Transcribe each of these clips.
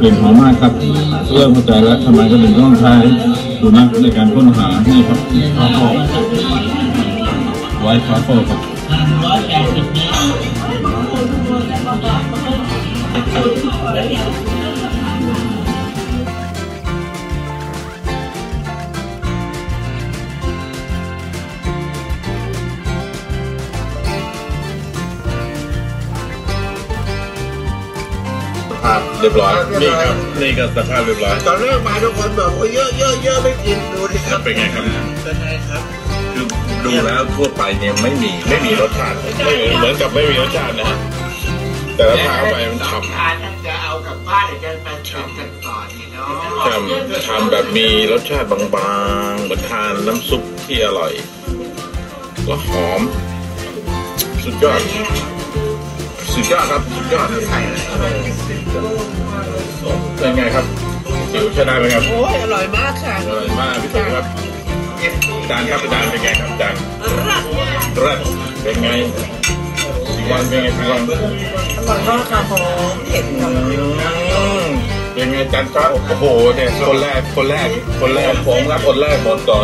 ลิ่นหอมมากครับเริ่มเข้าใจแล้วทำไมก็ถึงต้องใช้สุนัขในการค้นหานี่ครับทรัฟเฟิลไวท์ทรัฟเฟิลครับเรียบร้อยนี่ครับนี่ก็สภาพเรียบร้อยตอนแรกมาทุกคนบอกว่าเยอะไม่กินดูดิครับเป็นไงครับเป็นไงครับคือดูแล้วทั่วไปเนี่ยไม่มีรสชาติเหมือนกับไม่มีรสชาตินะแต่ละทานเข้าไปมันฉ่ำจะเอากลับบ้านหรือจะไปทำกันต่อดีเนาะทำแบบมีรสชาติบางๆเหมือนทานน้ำซุปที่อร่อยแล้วหอมสุดยอดครับสุดยอดเป็นไงครับจิ๋วใช้ได้ไหมครับโอ้ยอร่อยมากค่ะอร่อยมากพี่ติ๋วครับจานครับจานเป็นไงครับจานรัดเป็นไงวันเป็นไงวันอร่อยมากค่ะหอมเผ็ดเป็นไงจานครับโอ้โหเนี่ยคนแรกผมครับคนแรกหมดก่อน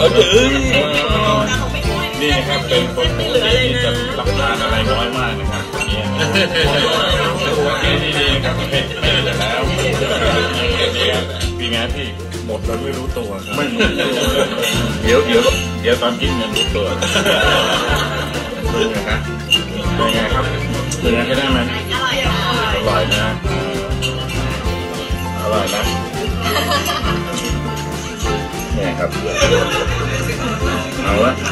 นี่นะครับเป็นคนที่จะรับทานอะไรน้อยมากนะครับนี่ครับเผ็ดแล้วปีงานที่หมดแล้วไม่รู้ตัวครับไม่เดี๋ยวตอนกินเงินรู้ตัวเป็นไงครับเป็นไงครับเป็นไงให้ได้ไหมอร่อยนะนี่ครับเอาละ